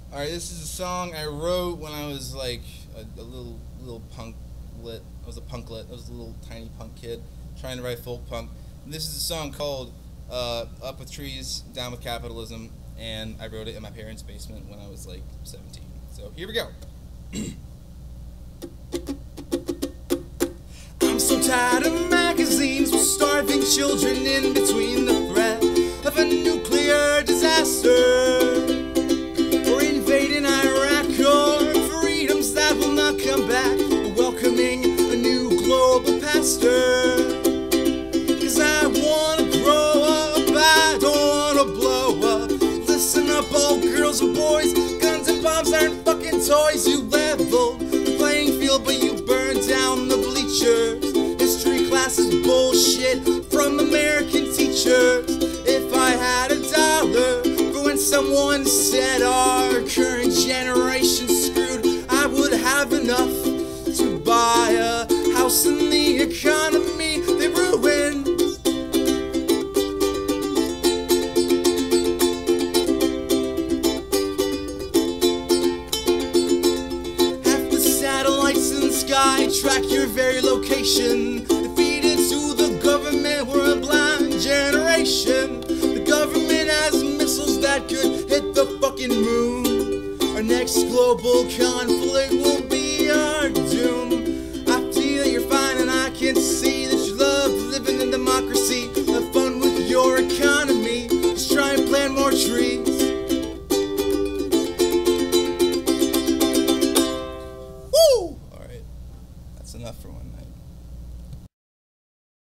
Alright, this is a song I wrote when I was like a little punklet. I was a punklet. I was a little tiny punk kid trying to write folk punk. And this is a song called Up with Trees, Down with Capitalism, and I wrote it in my parents' basement when I was like 17. So here we go. I'm so tired of magazines with starving children in between the threat of a nuclear disaster, or invading Iraq, or freedoms that will not come back, or welcoming a new global pastor. Cause I wanna grow up, I don't wanna blow up. Listen up, all girls and boys, guns and bombs aren't fucking toys. You leveled the playing field, but you burned down the bleachers. History class is bullshit from American teachers. If I had $1 for when someone said our current generation's screwed, I would have enough to buy a house in the economy they ruined. Half the satellites in the sky track your very location. Feed it to the government, we're a blind generation. The government has missiles that could hit the fucking moon. Our next global conflict will